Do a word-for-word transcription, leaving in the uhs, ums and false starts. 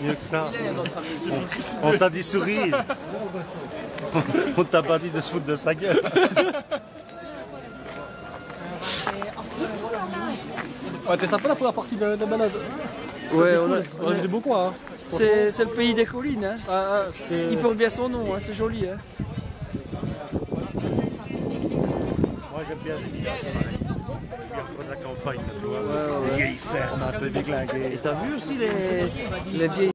Mieux que ça. On, on t'a dit sourire. On t'a pas dit de se foutre de sa gueule. Ouais, t'es sympa la première partie de la balade. Ouais, on a, on a vu des beaux coins. Hein. C'est le pays des collines. Hein. Ah, ah, il porte bien son nom, hein, c'est joli. Hein. Moi j'aime bien les villages. La campagne, tu vois. Ouais, ouais, ouais. Les vieilles fermes un peu déglinguées. Et t'as vu aussi les, les vieilles